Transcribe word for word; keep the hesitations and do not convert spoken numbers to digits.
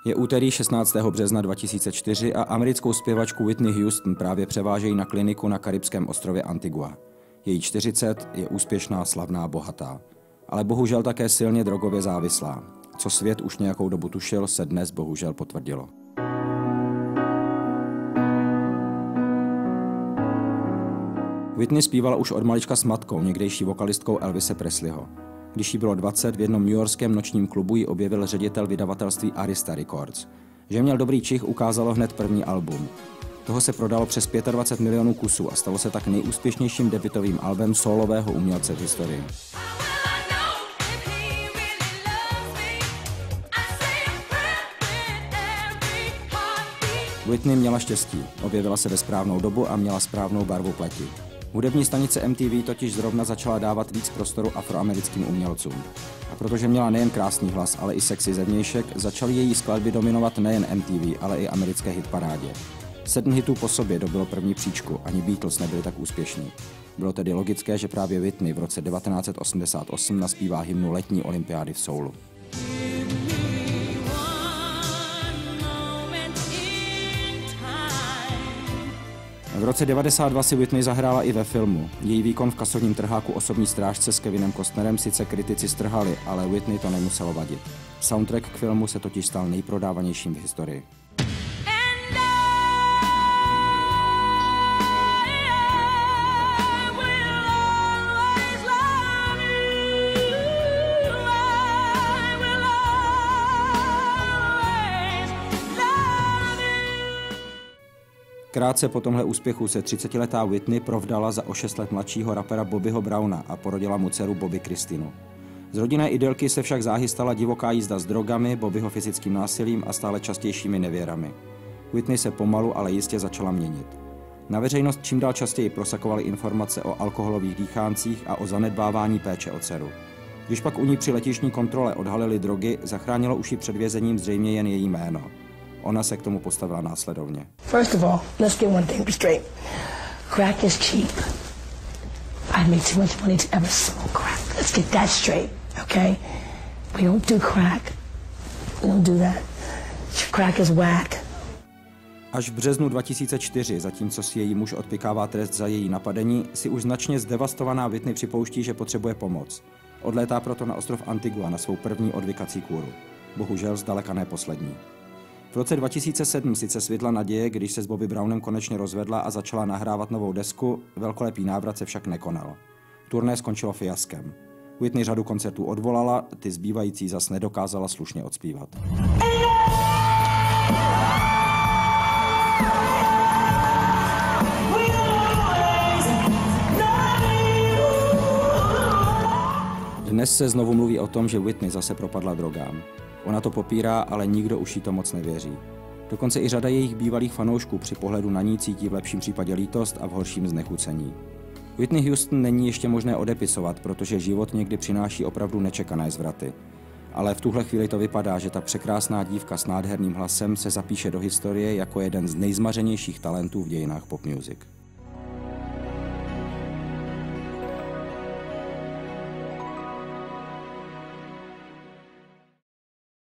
Je úterý šestnáctého března dva tisíce čtyři a americkou zpěvačku Whitney Houston právě převážejí na kliniku na karibském ostrově Antigua. Její čtyřicet, je úspěšná, slavná, bohatá. Ale bohužel také silně drogově závislá. Co svět už nějakou dobu tušil, se dnes bohužel potvrdilo. Whitney zpívala už od malička s matkou, někdejší vokalistkou Elvise Presleyho. Když jí bylo dvacet, v jednom newyorském nočním klubu ji objevil ředitel vydavatelství Arista Records. Že měl dobrý čich, ukázalo hned první album. Toho se prodalo přes dvacet pět milionů kusů a stalo se tak nejúspěšnějším debutovým albem sólového umělce v historii. Whitney měla štěstí, objevila se ve správnou dobu a měla správnou barvu pleti. Hudební stanice M T V totiž zrovna začala dávat víc prostoru afroamerickým umělcům. A protože měla nejen krásný hlas, ale i sexy zevnějšek, začaly její skladby dominovat nejen M T V, ale i americké hitparádě. Sedm hitů po sobě dobylo první příčku, ani Beatles nebyli tak úspěšní. Bylo tedy logické, že právě Whitney v roce devatenáct set osmdesát osm naspívá hymnu letní olympiády v soulu. V roce devadesát dva si Whitney zahrála i ve filmu. Její výkon v kasovním trháku Osobní strážce s Kevinem Costnerem sice kritici strhali, ale Whitney to nemuselo vadit. Soundtrack k filmu se totiž stal nejprodávanějším v historii. Krátce po tomhle úspěchu se třicetiletá Whitney provdala za o šest let mladšího rapera Bobbyho Browna a porodila mu dceru Bobby Kristinu. Z rodinné idylky se však záhy stala divoká jízda s drogami, Bobbyho fyzickým násilím a stále častějšími nevěrami. Whitney se pomalu, ale jistě začala měnit. Na veřejnost čím dál častěji prosakovaly informace o alkoholových dýcháncích a o zanedbávání péče o dceru. Když pak u ní při letištní kontrole odhalili drogy, zachránilo už ji před vězením zřejmě jen její jméno. Ona se k tomu postavila následovně. First of all, let's get one thing straight. Crack is cheap. I made too much money to ever smoke crack. Let's get that straight, okay? We don't do crack. We don't do that. Crack is whack. Až v březnu dva tisíce čtyři, zatímco si její muž odpykává trest za její napadení, si už značně zdevastovaná Whitney připouští, že potřebuje pomoc. Odlétá proto na ostrov Antigua na svou první odvykací kůru. Bohužel zdaleka ne poslední. V roce dva tisíce sedm sice svitla naděje, když se s Bobby Brownem konečně rozvedla a začala nahrávat novou desku, velkolepý návrat se však nekonal. Turné skončilo fiaskem. Whitney řadu koncertů odvolala, ty zbývající zas nedokázala slušně odspívat. Dnes se znovu mluví o tom, že Whitney zase propadla drogám. Ona to popírá, ale nikdo už jí to moc nevěří. Dokonce i řada jejich bývalých fanoušků při pohledu na ní cítí v lepším případě lítost a v horším znechucení. Whitney Houston není ještě možné odepisovat, protože život někdy přináší opravdu nečekané zvraty. Ale v tuhle chvíli to vypadá, že ta překrásná dívka s nádherným hlasem se zapíše do historie jako jeden z nejzmařenějších talentů v dějinách pop music.